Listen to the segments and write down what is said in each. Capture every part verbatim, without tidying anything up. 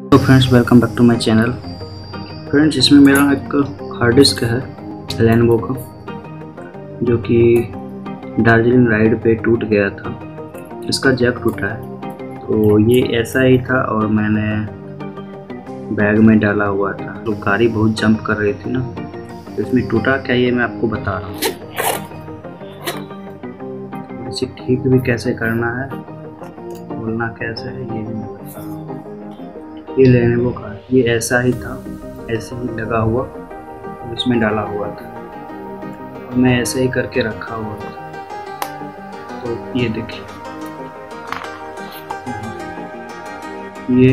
तो friends, welcome back to my channel. Friends, इसमें मेरा एक हार्ड डिस्क है लेनोवो का, जो कि दार्जिलिंग राइड पे टूट गया था। इसका जैक टूटा है, तो ये ऐसा ही था और मैंने बैग में डाला हुआ था। तो गाड़ी बहुत जंप कर रही थी ना, तो इसमें टूटा क्या ये मैं आपको बता रहा हूँ। इसे ठीक भी कैसे करना है, बोलना कैसे है, ये भी मैं बता रहा हूँ। ये लेनोवो का, ये ऐसा ही था, ऐसे ही लगा हुआ, इसमें डाला हुआ था और मैं ऐसे ही करके रखा हुआ था। तो ये देखिए, ये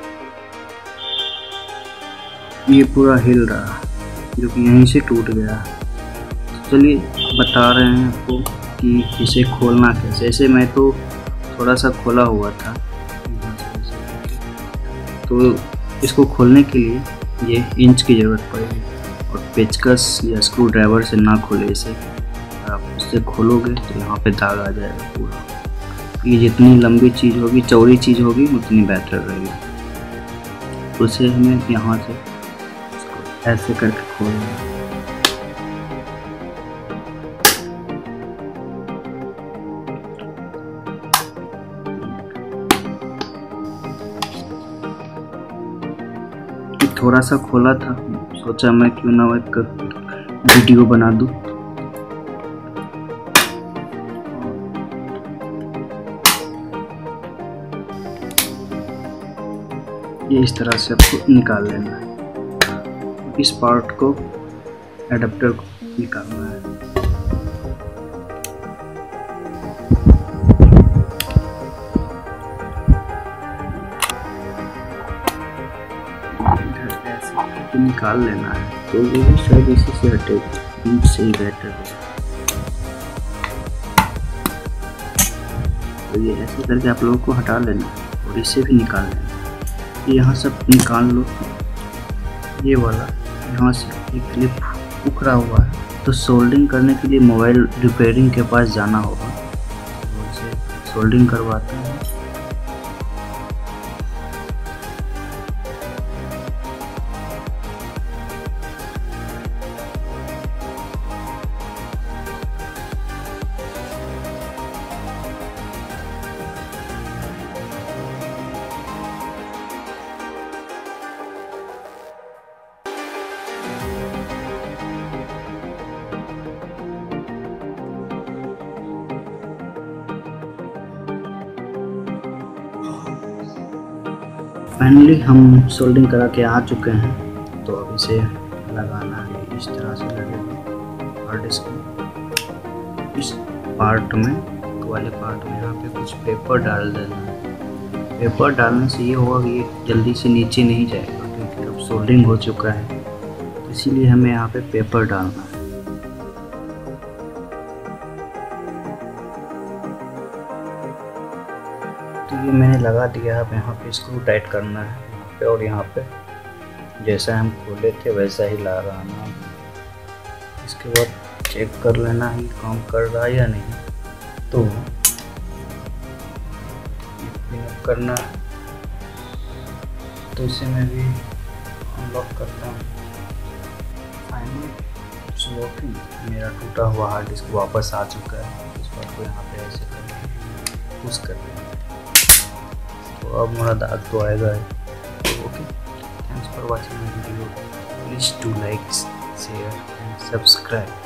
ये पूरा हिल रहा, जो कि यहीं से टूट गया। चलिए बता रहे हैं आपको कि इसे खोलना कैसे। ऐसे मैं तो थोड़ा सा खोला हुआ था, तो इसको खोलने के लिए ये इंच की ज़रूरत पड़ेगी और पेचकस या स्क्रू ड्राइवर से ना खोले इसे। आप उससे खोलोगे तो यहाँ पे दाग आ जाएगा पूरा। ये जितनी लंबी चीज़ होगी, चौड़ी चीज़ होगी, उतनी बेहतर रहेगी। उसे हमें यहाँ से ऐसे करके खोलना है। थोड़ा सा खोला था, सोचा मैं क्यों ना एक वीडियो बना दूं। ये इस तरह से आपको निकाल लेना है। इस पार्ट को, एडाप्टर को निकालना है। निकाल लेना है, तो ये भी शायद इसी से हटेगा, इंच से ही बेटर है। तो ये ऐसे करके आप लोगों को हटा लेना है और इसे भी निकाल लेना है। यहाँ सब निकाल लो। ये वाला यहाँ से एक क्लिप उखड़ा हुआ है, तो सोल्डरिंग करने के लिए मोबाइल रिपेयरिंग के पास जाना होगा, तो उसे सोल्डरिंग करवाते हैं। फाइनली हम सोल्डरिंग करा के आ चुके हैं, तो अब इसे लगाना है। इस तरह से लगेगा हार्ड डिस्क में। इस पार्ट में, वाले पार्ट में यहाँ पे कुछ पेपर डाल देना है। पेपर डालने से ये होगा कि ये जल्दी से नीचे नहीं जाएगा, क्योंकि अब सोल्डरिंग हो चुका है, तो इसीलिए हमें यहाँ पे पेपर डालना है। तो ये मैंने लगा दिया। अब यहाँ पे स्क्रू टाइट करना है, यहाँ पे और यहाँ पे जैसा हम खोले थे वैसा ही ला रहा ना। इसके बाद चेक कर लेना ही काम कर रहा है या नहीं, तो पिनअप करना है। तो इसे मैं भी अनलॉक करता हूँ। Finally it's working. मेरा टूटा हुआ हार्ड डिस्क वापस आ चुका है। इस बात को यहाँ पे ऐसे करके पुश कर लेना। तो अब मेरा दाग तो आएगा है। Okay, thanks for watching my video. Please do like, share and subscribe.